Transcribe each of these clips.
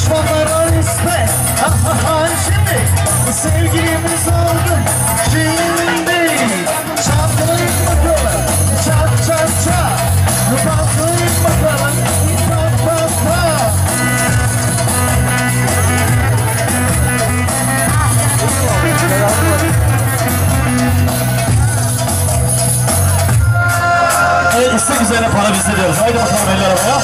düşmanlara nispet. Ha ha ha şimdi sevgilimiz oldu. Şimdi çatlayın bakalım. Çat çat çat. Patlayın bakalım. Pat pat pat. Evet, istek üzerine para bizde diyoruz. Haydi bakalım eller arabaya.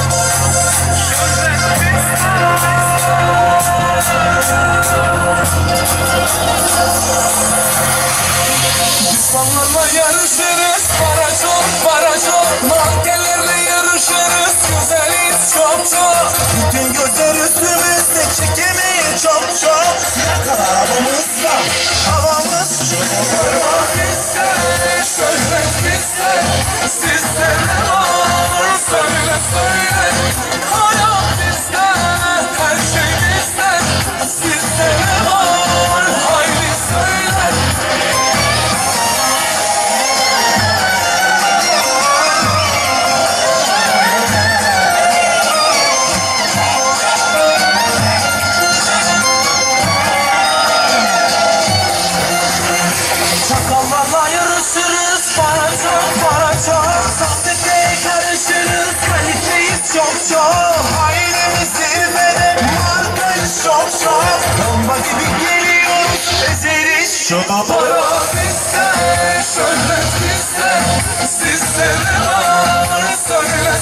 Düşmanlarla yarışırız, para çok, maddelerle yarışırız, güzeliz çok. Bütün gözler üstümüzde, çekemeyiz çok. Ne kadar havamız var, havamız çok. Hayat bizde, şöhret bizde, sizde ne var, söyle. Hayat bizde, her şey bizde, sizde ne var, haydi söyle. Çakallarla yarışırız, para çok. Sahteye karışırız, kaliteyiz çok. Ailemiz zirvede, markayız çok. Bomba gibi geliyoruz, ezeriz çok. Para bizde, şöhret bizde, sizde ne var, söyle.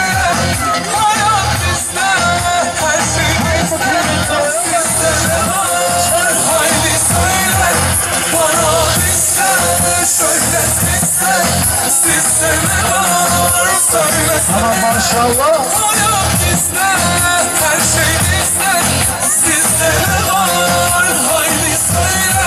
Hayat bizde, her şey bizde, sizde ne var, haydi söyle. Para bizde, şöhret bizde, sizde ne var, söyle. Aman maşallah. Hayat bizde, her şey bizde, sizde ne var, haydi söyle.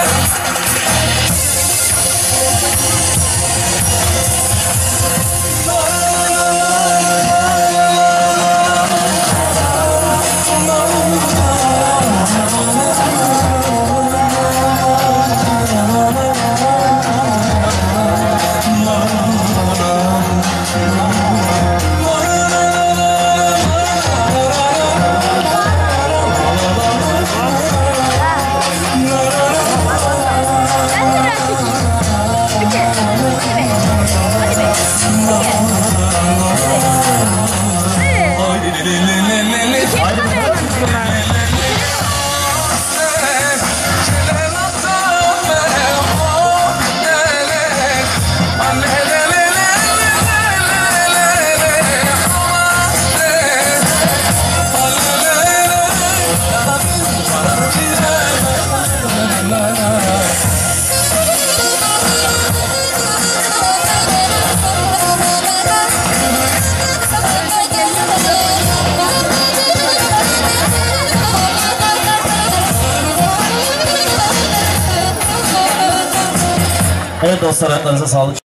Evet dostlar, ayaklarınıza sağlık.